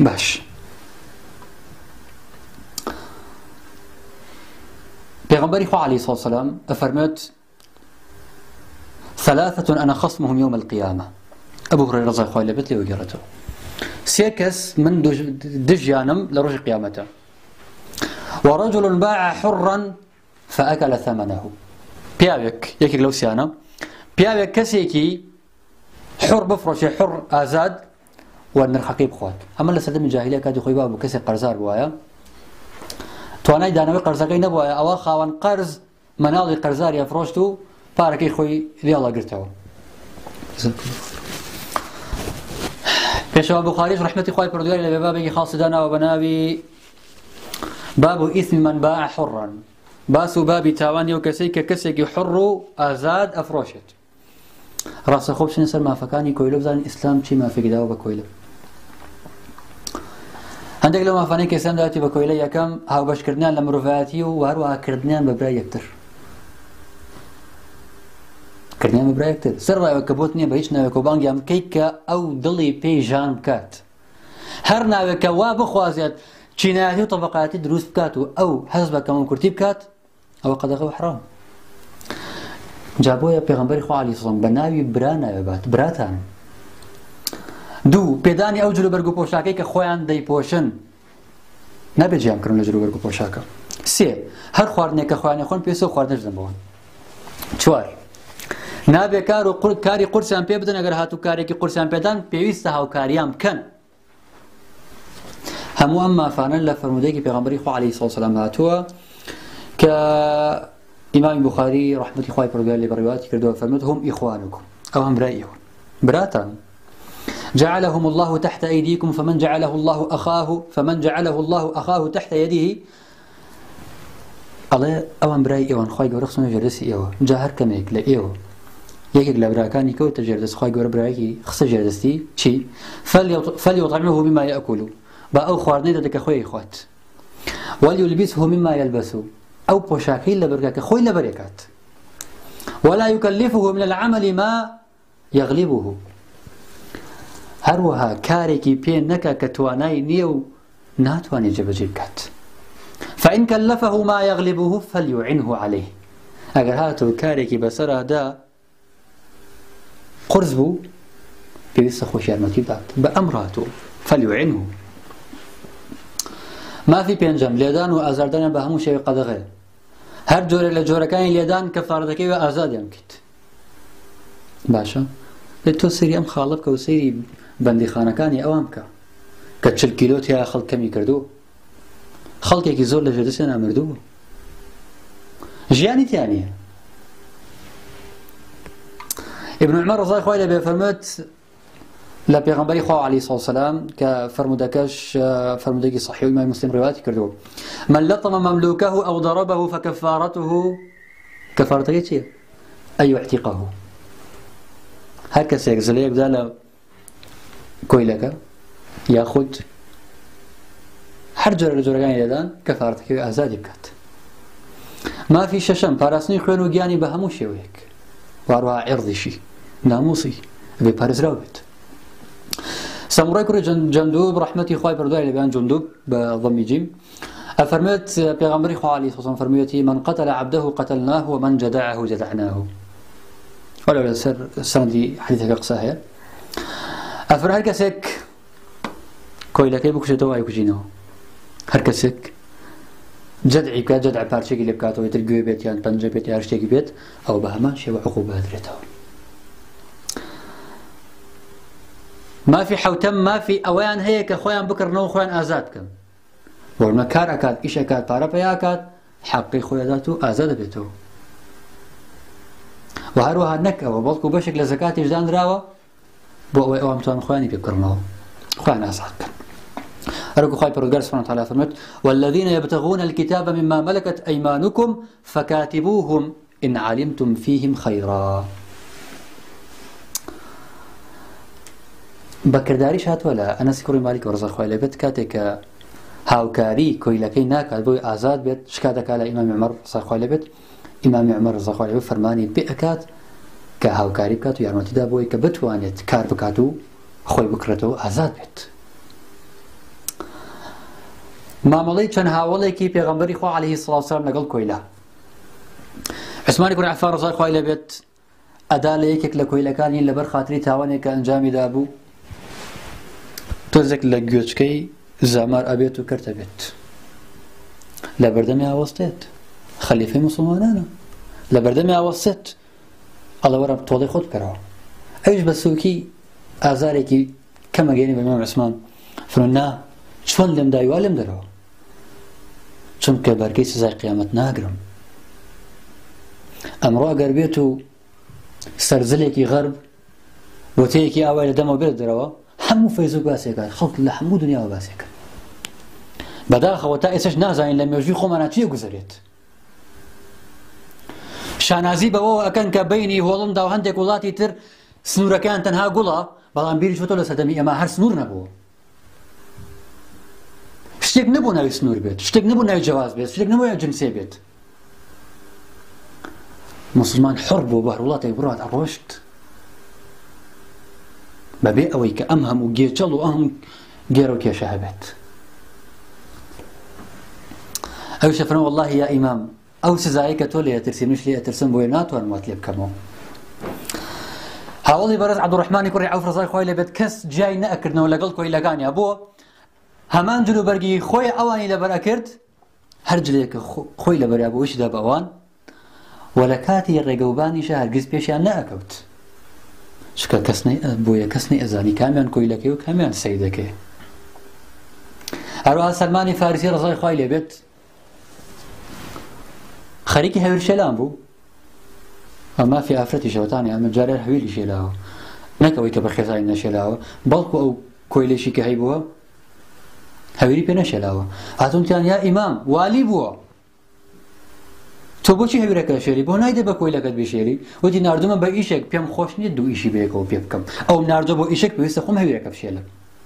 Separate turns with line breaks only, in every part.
باش پیغمبری خو علیه الصلاة والسلام افرمت ثلاثة أنا خصمهم يوم القيامة. أبو هريرة رضي الله عنه لي وجرته سيكس من دجيانم لرجل قيامته، ورجل باع حرا فأكل ثمنه. بياوك يكي لو سيانا بياوك كسيكي حر بفرش حر آزاد والنرخ حقيب خوات. أما لسدم الجاهلية كادو خويبا أبو كسي قرزار بوايا تواناي دانوي قرزاقي نبوايا أوا خاوان قرز مناضي قرزار يفرشتو باركي خوي لي الله قرتو. بيشوا البخاري رحمة خوي بردواري لبابي خاص دانا وبنابي باب إثم من باع حرا. باسو بابي تاواني وكسيك كسيك حر آزاد أفروشت. راس خوب شنسر ما فكاني كويلو بزان الإسلام شي ما في قداو بكويلو. عندك لو ما فاني كيسان داتي بكويلو يكم هاو باش كردنان لمرفاتي وهروها كردنان ببراي يكتر. كردنان ببراي يكتر. سر رأيو كبوتني بهيش ناوي كوبانجي ام كيكا أو دلي بيجان بكات. هر ناوي كواب خوازيات جناياتي وطبقاتي دروس بكاتو أو حسب كمان كرتي بكات أو قدغه حرام. جابويا پیغمبر خو علیه السلام بناوی برانا بات براتان دو پیدانی او جلو برگو پوشاکی که خویان دی پوشن نبی جام کرن لجلو برگو پوشاکا. سه هر خواردنی که خویانی خون پیسو خواردنش دنبون. چوار نبی کارو کاری قرصان پی بدن اگر هاتو کاری که قرصان پیدان پیوسته هاو کاریام کن. همو اما فانا لفرموده که پیغمبری خو علیه السلام هاتوا که إمام البخاري رحمة الله عليه اللي بروايات كردوا فرمت هم إخوانكم أو هم رأيهم براتا جعلهم الله تحت أيديكم فمن جعله الله أخاه تحت يده الله أو هم رأي إيوان خواهي قورا خصوصا جردس إيوه جاهر كميك لإيوه يكيك لبراكاني كو تجردس خواهي قورا براكي خصوصا جردستي چي فليطعمه مما يأكله بأو خواردني دادك خوي إخوات وليلبسه مما يلبسه أو بوشاكي لبركاك خوي لبركات ولا يكلفه من العمل ما يغلبه. هروها كاريكي بين نكا كتواناي نيو ناتواني جبجيبكات فإن كلفه ما يغلبه فليعنه عليه. أجر هاتو كاريكي بسرا دا قرزبو بيس خوش يرمتيبات بأمراته فليعنه. ما في بينجم ليدان وأزاردان بهمو شيء قدغه هر جوري لجورة كان ليدان كفاردكي وأزاد يمكت باشا لتو سيري أم خالبك وسيري بندي خانكاني أوامك كتشل كيلوتي يا خلق كم يكردو خلقك يزور لجدسنا مردو جياني تانية. ابن عمر رضي الله عنه بفرمت لا پیغمبری خو علیه الصلاة والسلام كفرمودكش فرمودكي صحيح إمام مسلم روايات كردو من لطم مملوكه أو ضربه فكفارته كفارته شيء أي اعتقه هكذا يجزل يبدأ كويلك ياخذ حرجر الجرجان يدان كفارتك أزاد يبكت ما في ششم باراسني خوانو جاني بهموشي ويك واروا عرضي شي ناموسي ببارز راوبت. ساموراي كوري جندوب رحمتي خواي بردوي لبيان جندوب بضم جيم أفرمت بيغمبري خو عليه الصلاة والسلام فرميتي من قتل عبده قتلناه ومن جدعه جدعناه ولا سر السندي حديثك أقصاها أفر هركسك كويلك يبكشتوا يكجينه هركسك جدعي كا جدع بارشيك اللي بكاتو يترقوا بيت يعني بنجي بيت يارشتيك بيت أو بهما شيء وعقوبة درته ما في حوتم ما في أوان هيك خوان بكر نو خوان آزادكم ورنا كار أكاد إيش أكاد بارا بياكاد حقي خويا ذاته آزاد بيتو وهروها نك أو بلقوا بشكل زكاة جدان راوا بو أوام توان خواني بكرناه خوان آزادكم. أرجو خايف رجال سبحانه وتعالى فرمت والذين يبتغون الكتاب مما ملكت أيمانكم فكاتبوهم إن علمتم فيهم خيرا. بكرداريش هات ولا أنا سكوري مالك ورزق خويا بيت كاتك هاوكاري كويلكي ناكاد بوي آزاد بيت شكادك على إمام عمر رزق خويا بيت إمام عمر رزق خويا بيت فرماني بأكاد كهاوكاري بكاتو يارمتي دا بوي كبتوانيت كار بكاتو خوي بكرتو آزاد بيت مامەڵەی چەند هاوڵێکی پێغەمبەری خوا عەلەیهی سڵاو وسەلام لەگەڵ کۆیلا. عوسمانی کوڕی عەفان ڕەزای خوای لەبێت ئەدا لە یەکێک لە کۆیلەکانی لەبەر خاتری تاوانێک کە ئەنجامیدا بوو تۆزێک لە گوێچکەی زامار ئەبێت و کەرتە بێت لە بەردەمی ئاوەستێت خەلیفەی موسڵمانانە لە بەردەمی ئاوەستێت ئەڵێ وەرە تۆڵەی خۆت بکەرەوە. ئەویش بە سووکی ئازارێکی کەمەگەێنی بە ئیمام عوسمان فەرمووی نا چۆن لێم داوی وا لێم دەرەوە چونکە بەرگەی سزای قیامەت ناگرم. ئەمڕۆ ئەگەر بێت و سەرزلێکی غەرب بۆتەیەکی ئاوای لە دەمەوە بێت دەرەوە هەموو فەیزوو باسێکات خەڵک لە هەموو دنیاوە باسێکن بەداخەوە تا ئێسش نازانین لە مێژووی خۆمانە چیە گوزەرێت. شانازی بەوەوە ئەکەن کە بینی هۆڵندا و هەندێک وڵاتی تر سنوورەکان تەنها گوڵە بەڵام بیری چۆتە لە سەردەمی ئەمە هەر سنوور نەبووە. شتێک نەبوو ناوی سنوور بێت شتێک نەبوو ناوی جەواز بێت شتێک نەبوو جنسێ بێت. مسلمان حڕ بوو بە هەر وڵاتێک بڕات ئەڕۆشت بەبێ ئەوەی کە ئەم هەموو گێچەڵ و ئەم گێرە و کێشە هەبێت. ئەویش فەرمووی وەڵڵاهی یا ئیمام ئەو سزایی کە تۆ لێ ئەترسی منیش لێ ئەترسم بۆیە ناتوانم وات لێ بکەمەوە. هاوڵی بەڕێز عەبدوڕەحمانی کوڕی عەوف ڕەزای خوای لێبێت کەس جای نەئەکردنەوە لەگەڵ کۆیلەکانیە بۆ هەمان جلوبەرگی خۆی ئەوانی لەبەر ئەکرد هەر جلێک خۆی لەبەریا بۆ وشیدا بە ئەوان و لە کاتی ڕێگەوبانیشە هەرگیز پێشیان نەئەکەوت چکە بۆیە کەسنی ئەزانی کامیان کۆیلەکەی و کامیان سەیدەکەی. هەروەها سەلمانی فارسی ڕەزای خوای لێبێت خەریکی هەویر شێلان بوو ئەمە فی ئافرەتی شەوتانی ئەمە جارێ هەویری شێلاوە نەکەوەی کە بەخێزانی نەشێلاوە بەڵکو ئەو کۆیلێشی کە هەی بووە هەویری پێ نەشێلاوە هاتوونتیان یا ئیمام والی بووە تۆ بۆچی هەویرەکە شێری بۆ نایدە بە کۆیلەکەت بشێری وتی ناردومە بە ئیشێک پێم خۆش نییە دوو ئیشی بەیەکەوە پێ بکەم ئەو ناردۆ بۆ ئیشێک پێویستە خۆم هەویرەکە بشێلم.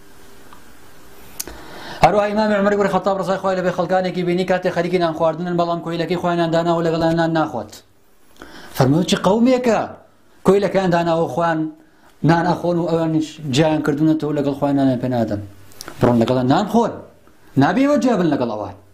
هەروەها ئیمامی عومەری کوڕی خەتاب ڕەزای خوای لەبێ خەڵکانێکی بینی کاتێک خەریکی نان خواردنن بەڵام کۆیلەکەی خۆیان داناوە لەگەڵیان نان ناخوات فەرمووی چ قەومێکە کۆیلەکەیان داناوە خۆیان نان ئەخۆن و ئەوانیش جیان کردوونەتەوە لەگەڵ خۆیان نانیان پێ نادەن بڕۆن لەگەڵیان نان خۆن نابێوە جیابن لەگەڵ ئەوان